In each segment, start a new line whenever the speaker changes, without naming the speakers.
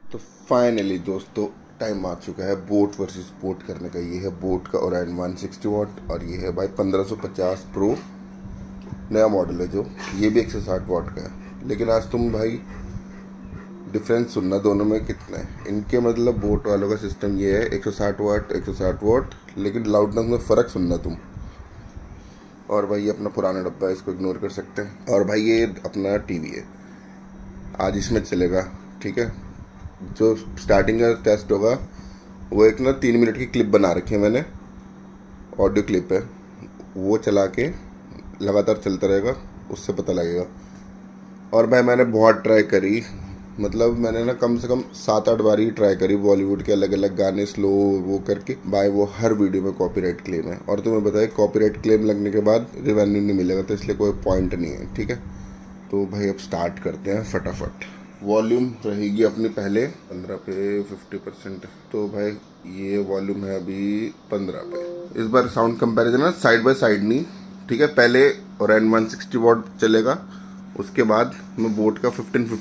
तो फाइनली दोस्तों टाइम आ चुका है बोट वर्सेस बोट करने का। ये है बोट का ओरायन 160 वाट और ये है भाई 1550 प्रो नया मॉडल है जो ये भी 160 वाट का है। लेकिन आज तुम भाई डिफरेंस सुनना दोनों में कितना है। इनके मतलब बोट वालों का सिस्टम ये है 160 वाट, लेकिन लाउडनेस में फ़र्क सुनना तुम। और भाई ये अपना पुराना डब्बा है, इसको इग्नोर कर सकते हैं। और भाई ये अपना टीवी है, आज इसमें चलेगा। ठीक है, जो स्टार्टिंग का टेस्ट होगा वो एक ना 3 मिनट की क्लिप बना रखी है मैंने, ऑडियो क्लिप है, वो चला के लगातार चलता रहेगा, उससे पता लगेगा। और भाई मैंने बहुत ट्राई करी, मतलब मैंने ना कम से कम 7-8 बार ही ट्राई करी बॉलीवुड के अलग अलग गाने स्लो वो करके। भाई वो हर वीडियो में कॉपीराइट क्लेम है, और तुम्हें बताया कॉपीराइट क्लेम लगने के बाद रेवेन्यू नहीं मिलेगा, तो इसलिए कोई पॉइंट नहीं है। ठीक है, तो भाई अब स्टार्ट करते हैं फटाफट। वॉल्यूम रहेगी अपनी पहले 15 पे 50%, तो भाई ये वॉल्यूम है अभी 15 पे। इस बार साउंड कंपैरिजन है साइड बाय साइड नहीं। ठीक है, पहले ओरायन 160 वाट चलेगा, उसके बाद मैं बोट का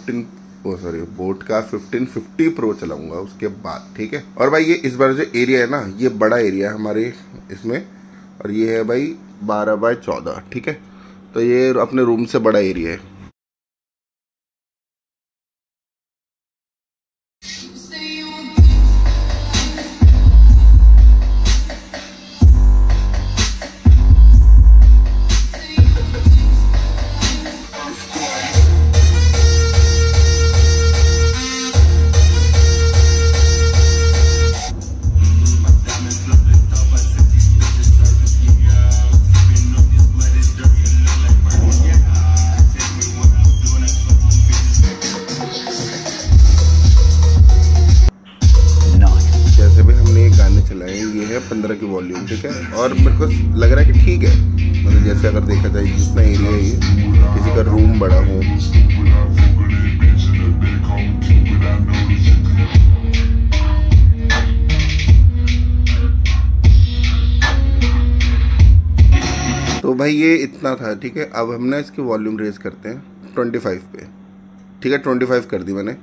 1550 प्रो चलाऊंगा उसके बाद। ठीक है, और भाई ये इस बार जो एरिया है ना, ये बड़ा एरिया है हमारे इसमें, और ये है भाई 12x14। ठीक है, तो ये अपने रूम से बड़ा एरिया है। चलाएं, ये है 15 की वॉल्यूम। ठीक है, और मेरे को लग रहा है कि ठीक है, मतलब जैसे अगर देखा जाए जितना एरिया है, ये किसी का रूम बड़ा हो। तो भाई ये इतना था। ठीक है, अब हम ना इसकी वॉल्यूम रेज करते हैं 25 पे। ठीक है, 25 कर दी मैंने।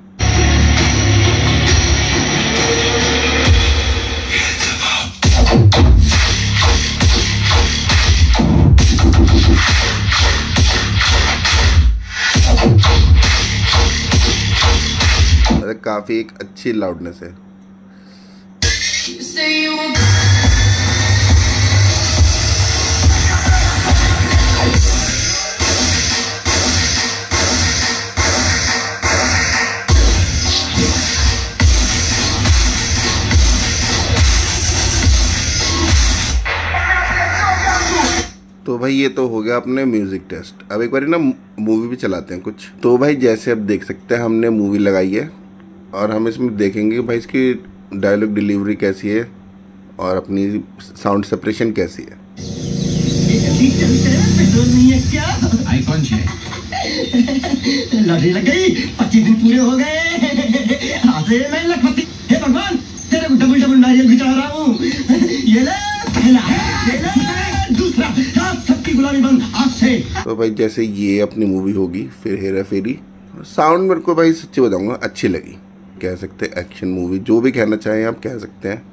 काफी एक अच्छी लाउडनेस है। तो भाई ये तो हो गया अपने म्यूजिक टेस्ट। अब एक बार ना मूवी भी चलाते हैं कुछ। तो भाई जैसे अब देख सकते हैं हमने मूवी लगाई है, और हम इसमें देखेंगे भाई इसकी डायलॉग डिलीवरी कैसी है और अपनी साउंड सेपरेशन कैसी है।
लॉटरी लग गई, 25 दिन पूरे हो गए। आज मैं लखपति, हे भगवान तेरे को डबल डबल नारियल भी चढ़ा रहा हूँ। ये ले पहला, ये ले दूसरा, सबकी गुलामी बंद आज से।
तो भाई जैसे ये अपनी मूवी होगी, फिर हेरा फेरी। साउंड मेरे को भाई सच्ची बताऊंगा अच्छी लगी। कह सकते हैं एक्शन मूवी, जो भी कहना चाहें आप कह सकते हैं।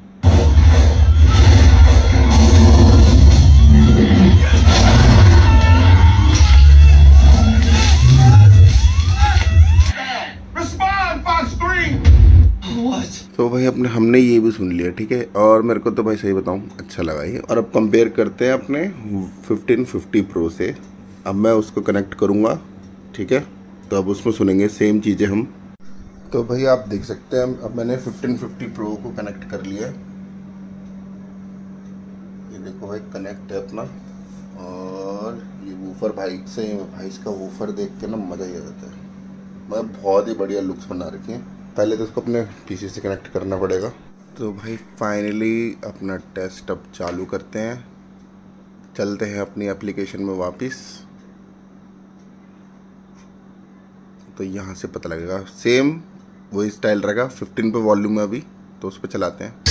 तो भाई हमने ये भी सुन लिया। ठीक है, और मेरे को तो भाई सही बताऊं अच्छा लगा ये। और अब कंपेयर करते हैं अपने 1550 प्रो से। अब मैं उसको कनेक्ट करूंगा। ठीक है, तो अब उसमें सुनेंगे सेम चीज़ें हम। तो भाई आप देख सकते हैं अब मैंने 1550 प्रो को कनेक्ट कर लिया है। ये देखो भाई कनेक्ट है अपना। और ये वूफर भाई इसका वूफर देख के ना मज़ा ही आ जाता है। मतलब बहुत ही बढ़िया लुक्स बना रखे हैं। पहले तो इसको अपने पीसी से कनेक्ट करना पड़ेगा। तो भाई फाइनली अपना टेस्ट अब चालू करते हैं। चलते हैं अपनी एप्लीकेशन में वापस। तो यहाँ से पता लगेगा सेम वही स्टाइल रहेगा। 15 पे वॉल्यूम है अभी, तो उस पर चलाते हैं।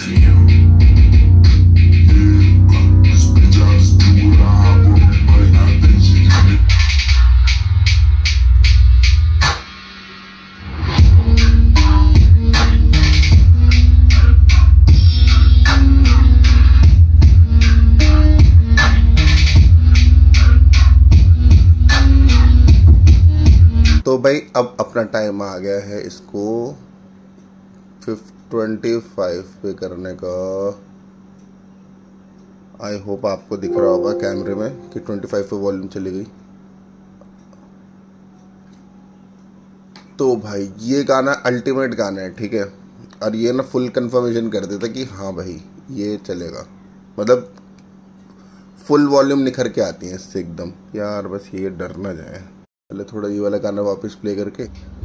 तो भाई अब अपना टाइम आ गया है इसको 25 पे करने का। आई होप आपको दिख रहा होगा कैमरे में कि 25 पे वॉल्यूम चली गई। तो भाई ये गाना अल्टीमेट गाना है, ठीक है। और ये ना फुल कंफर्मेशन कर देता कि हाँ भाई ये चलेगा, मतलब फुल वॉल्यूम निखर के आती है इससे एकदम। यार बस ये डर ना जाए। पहले थोड़ा ये वाला गाना वापस प्ले करके।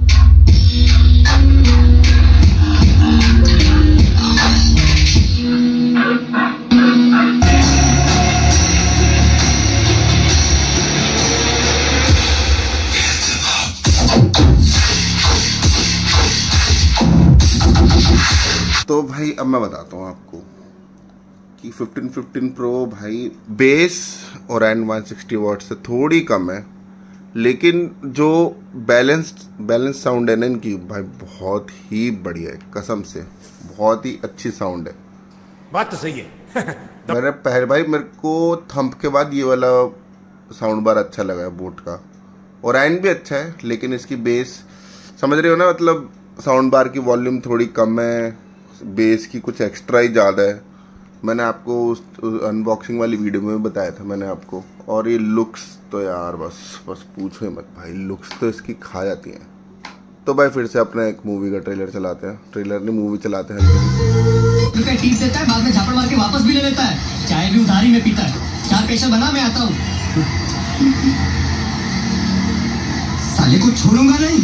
तो भाई अब मैं बताता हूँ आपको कि 1515 प्रो भाई बेस और एंड 160 वाट से थोड़ी कम है, लेकिन जो बैलेंस साउंड है ना इनकी भाई बहुत ही बढ़िया है, कसम से बहुत ही अच्छी साउंड है।
बात तो सही है।
मैंने पहले भाई मेरे को थंप के बाद ये वाला साउंड बार अच्छा लगा है बोट का, और एंड भी अच्छा है, लेकिन इसकी बेस समझ रहे हो ना, मतलब साउंड बार की वॉल्यूम थोड़ी कम है, बेस की कुछ एक्स्ट्रा ही ज़्यादा है। मैंने आपको उस अनबॉक्सिंग वाली वीडियो में बताया था मैंने आपको। और ये लुक्स तो यार बस पूछो ही मत भाई, लुक्स तो इसकी खा जाती हैं। तो भाई फिर से अपना एक मूवी का ट्रेलर चलाते हैं, ट्रेलर नहीं मूवी चलाते हैं।
रुपए टीप देता है, बाद में झापड़ मार के वापस भी ले लेता है। चाय भी उधारी में पीता है। चार पेशा बना, मैं आता हूँ। साले को छोड़ूंगा नहीं।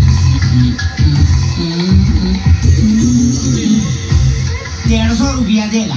150 रुपया देगा।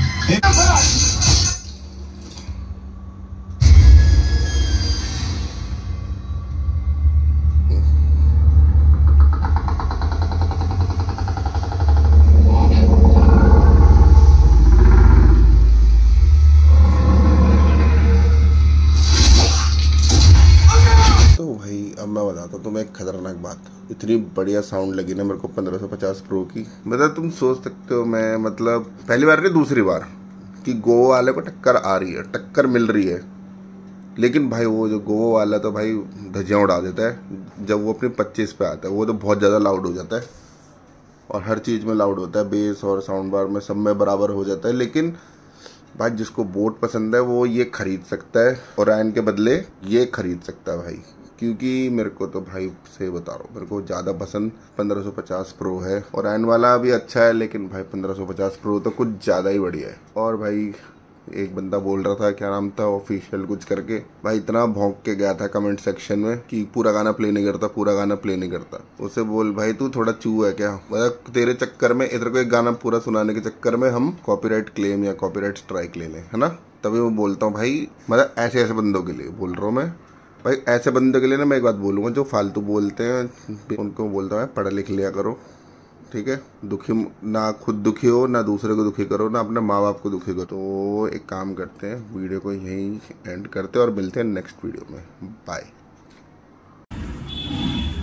अब मैं बताता हूँ तुम्हें एक खतरनाक बात। इतनी बढ़िया साउंड लगी ना मेरे को 1550 प्रो की। मतलब तुम सोच सकते हो मैं मतलब पहली बार नहीं दूसरी बार कि गो वाले को टक्कर आ रही है, टक्कर मिल रही है। लेकिन भाई वो जो गो वाला तो भाई धज्जियाँ उड़ा देता है जब वो अपनी 25 पे आता है। वो तो बहुत ज़्यादा लाउड हो जाता है और हर चीज़ में लाउड होता है, बेस और साउंड बार में सब में बराबर हो जाता है। लेकिन भाई जिसको बोट पसंद है वो ये खरीद सकता है, और आयन के बदले ये खरीद सकता है भाई। क्योंकि मेरे को तो भाई से बता रहा हूँ, मेरे को ज़्यादा पसंद 1550 प्रो है, और एन वाला भी अच्छा है, लेकिन भाई 1550 प्रो तो कुछ ज़्यादा ही बढ़िया है। और भाई एक बंदा बोल रहा था, क्या नाम था, ऑफिशियल कुछ करके, भाई इतना भौंक के गया था कमेंट सेक्शन में कि पूरा गाना प्ले नहीं करता, पूरा गाना प्ले नहीं करता। उसे बोल भाई तू थोड़ा चू है क्या, मतलब तेरे चक्कर में इधर को एक गाना पूरा सुनाने के चक्कर में हम कॉपीराइट क्लेम या कॉपीराइट स्ट्राइक ले लें, है ना। तभी मैं बोलता हूँ भाई, मतलब ऐसे ऐसे बंदों के लिए बोल रहा हूँ मैं भाई। ऐसे बंदों के लिए ना मैं एक बात बोलूँगा, जो फालतू बोलते हैं उनको बोलता हूँ पढ़ लिख लिया करो, ठीक है। दुखी ना खुद दुखी हो, ना दूसरे को दुखी करो, ना अपने माँ बाप को दुखी करो। तो एक काम करते हैं, वीडियो को यहीं एंड करते हैं और मिलते हैं नेक्स्ट वीडियो में।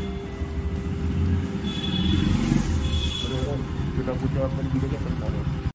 बाय।